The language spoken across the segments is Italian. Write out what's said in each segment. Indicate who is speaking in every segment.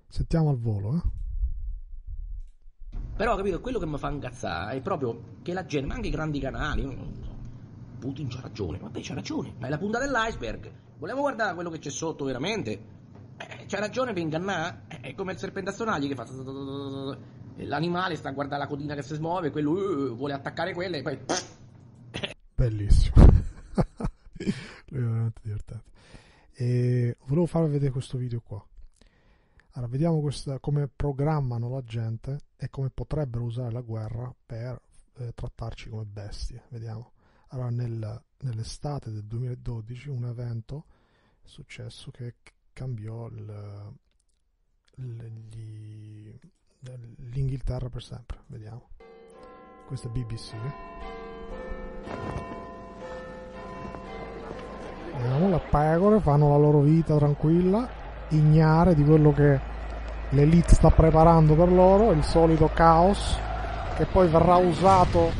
Speaker 1: Sentiamo al volo,
Speaker 2: Però, capito, quello che mi fa incazzare è proprio che la gente, ma anche i grandi canali, io non so, Putin c'ha ragione, vabbè c'ha ragione, ma è la punta dell'iceberg. Volevo guardare quello che c'è sotto veramente. C'ha ragione per ingannare, è come il serpente a sonagli che fa. L'animale sta a guardare la codina che si smuove, quello vuole attaccare quella e poi.
Speaker 1: Bellissimo. Lui è veramente divertente. E volevo farvi vedere questo video qua. Allora, vediamo come programmano la gente e come potrebbero usare la guerra per trattarci come bestie. Vediamo. Allora, nell'estate del 2012 un evento è successo che cambiò l'Inghilterra per sempre. Vediamo. Questa è BBC. Vediamo, le pecore fanno la loro vita tranquilla, ignare di quello che l'elite sta preparando per loro, il solito caos che poi verrà usato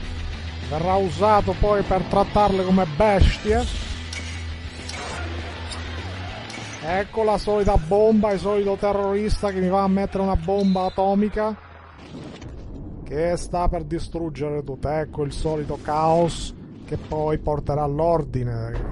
Speaker 1: poi per trattarle come bestie. Ecco la solita bomba, il solito terrorista che mi va a mettere una bomba atomica che sta per distruggere tutto. Ecco il solito caos che poi porterà all'ordine.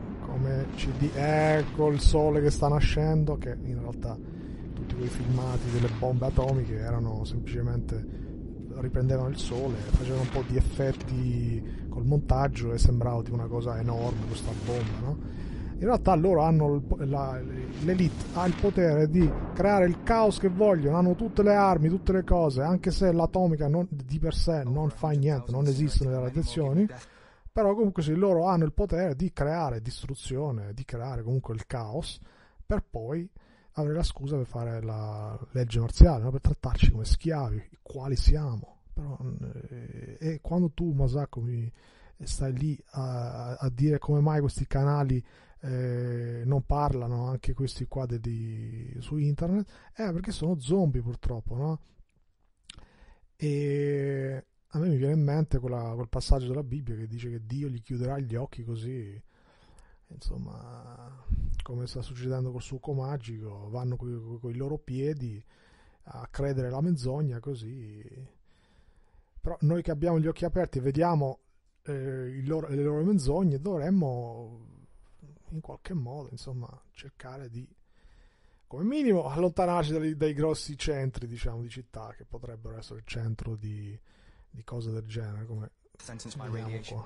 Speaker 1: Ecco il sole che sta nascendo, che in realtà tutti quei filmati delle bombe atomiche erano semplicemente riprendevano il sole, facevano un po' di effetti col montaggio e sembrava di una cosa enorme questa bomba, no? In realtà loro hanno l'elite ha il potere di creare il caos che vogliono, hanno tutte le armi, tutte le cose, anche se l'atomica di per sé non fa niente, non esistono le radiazioni. Però comunque sì, loro hanno il potere di creare distruzione, di creare comunque il caos, per poi avere la scusa per fare la legge marziale, no? Per trattarci come schiavi, quali siamo. Però, e quando tu, Masako, stai lì a dire come mai questi canali non parlano, anche questi qua su internet, perché sono zombie purtroppo, no? E a me mi viene in mente quel passaggio della Bibbia che dice che Dio gli chiuderà gli occhi così, insomma, come sta succedendo col succo magico, vanno con i loro piedi a credere la menzogna così. Però noi che abbiamo gli occhi aperti e vediamo le loro menzogne, dovremmo in qualche modo, insomma, cercare di, come minimo, allontanarci dai grossi centri, diciamo, di città, che potrebbero essere il centro di cose del genere, come vediamo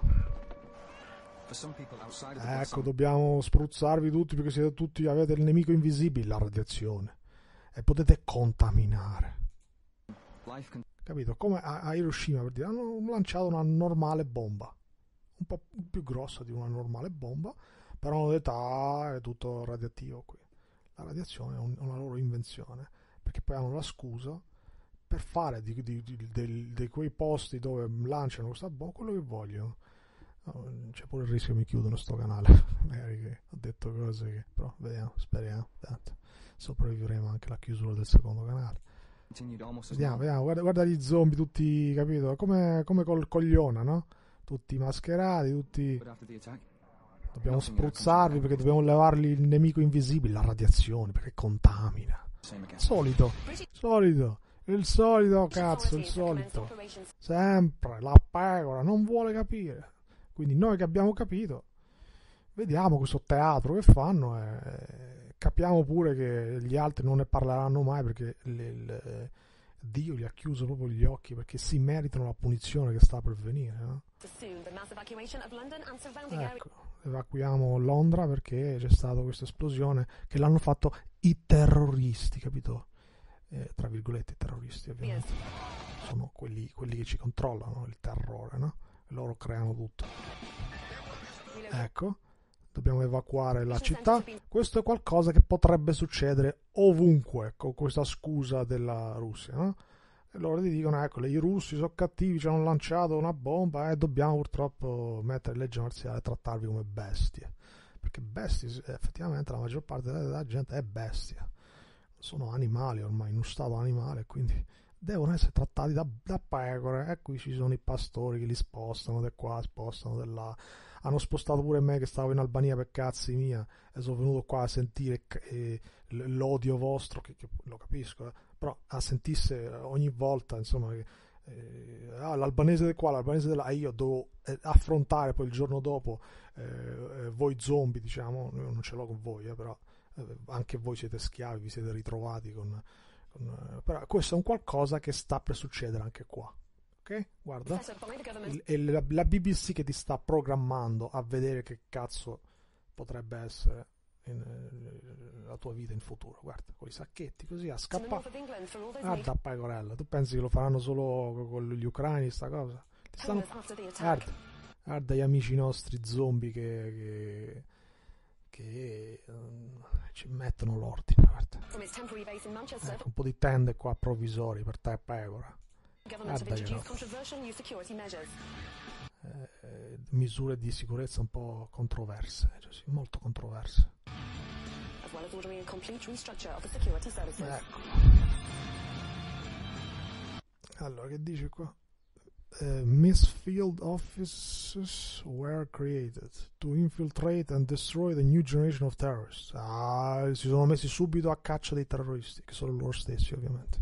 Speaker 1: qua. Ecco, dobbiamo spruzzarvi tutti perché siete tutti, avete il nemico invisibile, la radiazione, e potete contaminare. Capito? Come a Hiroshima, per dire, hanno lanciato una normale bomba, un po' più grossa di una normale bomba, però hanno detto è tutto radioattivo qui. La radiazione è una loro invenzione, perché poi hanno la scusa per fare di quei posti dove lanciano questa bomba quello che vogliono. C'è pure il rischio che mi chiudono sto canale magari che ho detto cose che, però vediamo, speriamo, tanto sopravvivremo anche alla chiusura del secondo canale. Vediamo, guarda gli zombie tutti, capito, come col coglione, no? Tutti mascherati, tutti. Dobbiamo spruzzarli perché dobbiamo levargli il nemico invisibile, la radiazione, perché contamina. Solito, il solito, cazzo, il solito. Sempre, la pecora, non vuole capire. Quindi noi che abbiamo capito, vediamo questo teatro che fanno e capiamo pure che gli altri non ne parleranno mai perché Dio gli ha chiuso proprio gli occhi perché si meritano la punizione che sta per venire, no? Ecco, evacuiamo Londra perché c'è stata questa esplosione che l'hanno fatto i terroristi, capito? Tra virgolette i terroristi ovviamente sono quelli che ci controllano, il terrore, no? Loro creano tutto. Ecco, dobbiamo evacuare la città. Questo è qualcosa che potrebbe succedere ovunque con questa scusa della Russia, no? E loro ti dicono, ecco, i russi sono cattivi, ci hanno lanciato una bomba e dobbiamo purtroppo mettere legge marziale e trattarvi come bestie, perché bestie, effettivamente la maggior parte della gente è bestia, sono animali ormai, in uno stato animale, quindi devono essere trattati da pecore, e qui ci sono i pastori che li spostano da qua, spostano da là. Hanno spostato pure me che stavo in Albania per cazzi mia e sono venuto qua a sentire l'odio vostro, che lo capisco, però a sentisse ogni volta, insomma, l'albanese di qua, l'albanese di là, io devo affrontare poi il giorno dopo voi zombie, diciamo, io non ce l'ho con voi, però anche voi siete schiavi, vi siete ritrovati però questo è un qualcosa che sta per succedere anche qua, ok? Guarda, la BBC che ti sta programmando a vedere che cazzo potrebbe essere la tua vita in futuro. Guarda, con i sacchetti così a scappare. Guarda, pecorella, tu pensi che lo faranno solo con gli ucraini sta cosa? Guarda gli amici nostri zombie che ci mettono l'ordine, guarda. Ecco, un po' di tende qua provvisori per te, pecora. Guarda che misure di sicurezza un po' controverse, cioè, sì, molto controverse. Ecco. Allora, che dice qua? Misfield offices were created to infiltrate and destroy the new generation of terrorists. Si sono messi subito a caccia dei terroristi, che sono loro stessi, ovviamente.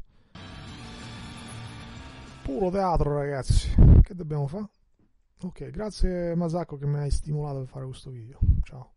Speaker 1: Puro teatro, ragazzi. Che dobbiamo fare? Ok, grazie Masako che mi hai stimolato a fare questo video. Ciao.